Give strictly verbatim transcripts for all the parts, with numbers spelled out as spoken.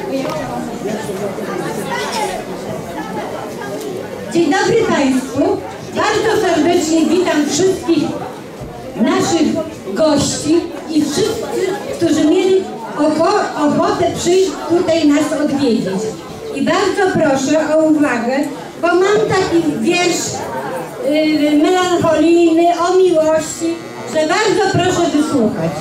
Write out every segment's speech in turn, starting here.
Dzień dobry Państwu. Bardzo serdecznie witam wszystkich naszych gości i wszyscy, którzy mieli ochotę przyjść tutaj nas odwiedzić. I bardzo proszę o uwagę, bo mam taki wiersz yy, melancholijny o miłości, że bardzo proszę wysłuchać.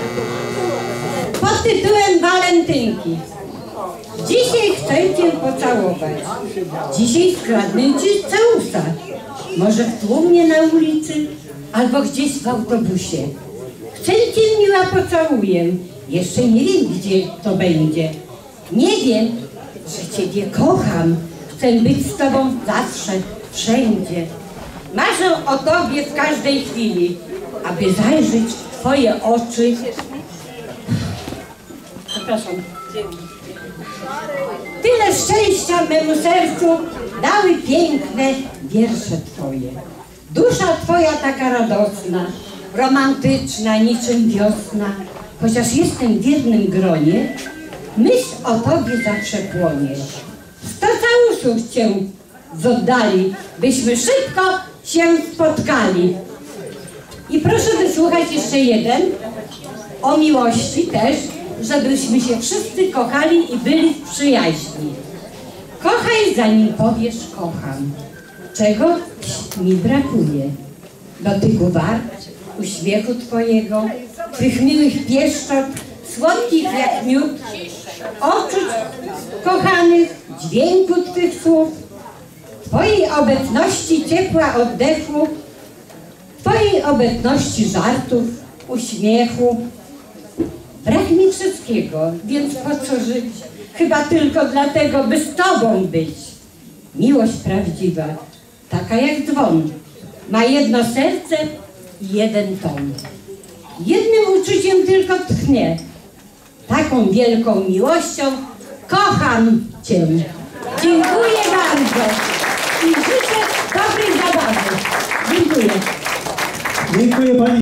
Pod tytułem Walentynki. Dzisiaj chcę Cię pocałować. Dzisiaj skradnę Ci całusa. Może w tłumie na ulicy, albo gdzieś w autobusie. Chcę Cię, miła, pocałuję. Jeszcze nie wiem, gdzie to będzie. Nie wiem, że Ciebie kocham. Chcę być z Tobą zawsze, wszędzie. Marzę o Tobie w każdej chwili, aby zajrzeć w Twoje oczy. Przepraszam. Tyle szczęścia memu sercu dały piękne wiersze Twoje. Dusza Twoja taka radosna, romantyczna, niczym wiosna. Chociaż jestem w jednym gronie, myśl o Tobie zawsze płonie. Sto całusów Cię z oddali, byśmy szybko się spotkali. I proszę wysłuchać jeszcze jeden o miłości też, żebyśmy się wszyscy kochali i byli w przyjaźni. Kochaj, zanim powiesz kocham. Czego mi brakuje? Dotyku warg, uśmiechu Twojego, Twych miłych pieszczot, słodkich jak miód, oczuć kochanych, dźwięku Twych słów, Twojej obecności ciepła oddechu, Twojej obecności żartów, uśmiechu. Brak mi wszystkiego, więc po co żyć? Chyba tylko dlatego, by z Tobą być. Miłość prawdziwa, taka jak dzwon, ma jedno serce i jeden ton. Jednym uczuciem tylko tchnie. Taką wielką miłością kocham Cię. Dziękuję bardzo i życzę dobrej zabawy. Dziękuję. Dziękuję Pani.